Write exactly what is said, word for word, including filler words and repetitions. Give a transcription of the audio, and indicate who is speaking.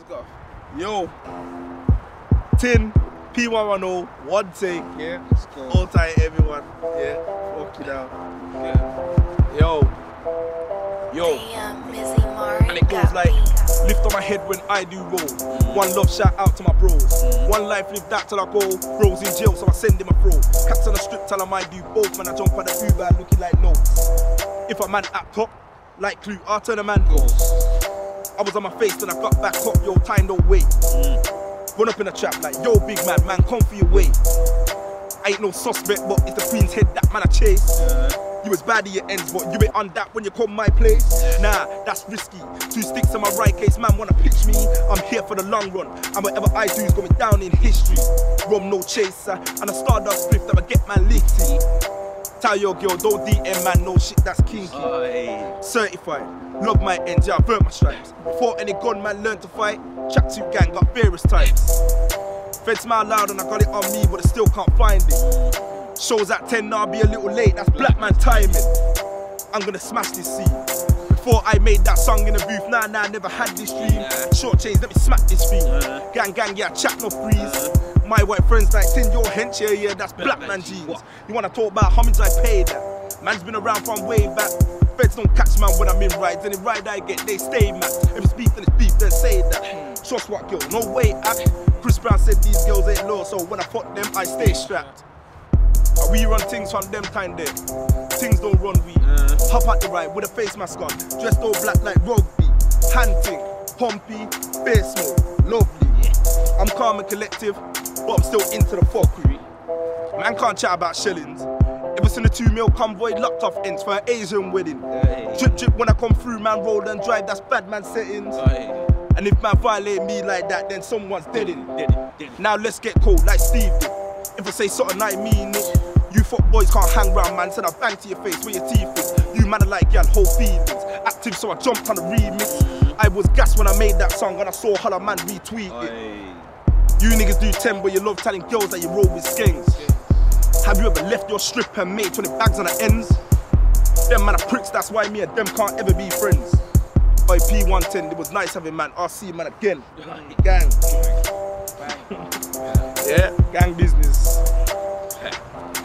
Speaker 1: go.
Speaker 2: Yo. Tin, P one ten, one take, yeah.
Speaker 1: Let's go.
Speaker 2: All tight, everyone. Yeah. Fuck it out. Yeah. Yo. Yo. And it goes like, lift on my head when I do roll. Mm. One love, shout out to my bros. Mm. One life, live that till I go. Bros in jail, so I send him a throw. Cats on the strip, tell him I do both. When I jump on the Uber, looking like notes. If a man act up, like Clue, I'll turn a man goes. I was on my face, then I got back up. Yo, time don't wait. Mm. Run up in a trap like, yo, big man, man, come for your way. I ain't no suspect, but it's the Queen's head that man I chase. Yeah. You was bad at your ends, but you ain't on that when you come my place. Nah, that's risky. Two sticks in my right case, man wanna pitch me. I'm here for the long run, and whatever I do is going down in history. Rum no chaser, and a Stardust spliff that'll get man litty. Tell your girl, don't D M man, no shit that's kinky. Aye. Certified, love my ends, yeah, I burnt my stripes. Before any gunman learned to fight, Chap two gang got various types. Fed smile loud and I got it on me, but I still can't find it. Shows at ten, now I'll be a little late, that's black man timing. I'm gonna smash this scene. Before I made that song in the booth, nah, nah, never had this dream. Short chains, let me smack this thing. Gang, gang, yeah, chat no freeze. My white friends like Tin, your hench, yeah, yeah, that's black man jeans. You wanna talk about how much I paid that? Man's been around from way back. Feds don't catch man when I'm in rides. Any ride I get, they stay mad. If it's beef, then it's beef, then say that. Trust what girl, no way act. Chris Brown said these girls ain't low, so when I fuck them, I stay strapped. We run things from them time there. Things don't run we. Uh. Hop at the ride with a face mask on. Dressed all black like rugby. Hunting, pumpy, beer smoke, lovely. Yeah. I'm calm and collective, but I'm still into the fuckery. Man can't chat about shillings. Ever seen a two mil convoy locked off ends for an Asian wedding? Hey. Drip drip when I come through, man roll and drive, that's bad man settings. Hey. And if man violate me like that, then someone's dead in. Dead in, dead in. Now let's get cold like Steve did. If I say something I mean it. You fuck boys can't hang round, man. Said I bang to your face where your teeth is. You man are like y'all whole feelings. Active, so I jumped on the remix. I was gassed when I made that song and I saw Holla man retweet it. You niggas do ten, but you love telling girls that you roll with skanks. Have you ever left your strip and made twenty bags on the ends? Them man are pricks, that's why me and them can't ever be friends. Oi, P one ten, it was nice having man. R C man again. Gang. Yeah, gang business.